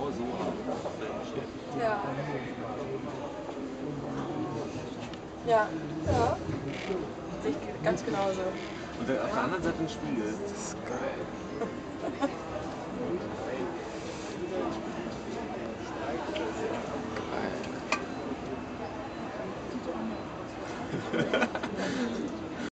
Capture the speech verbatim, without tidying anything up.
genau so haben. Ja. Ja, ja. Sehe ich ganz genauso. Und dann auf der anderen Seite ein Spiegel. Das ist geil. Geil.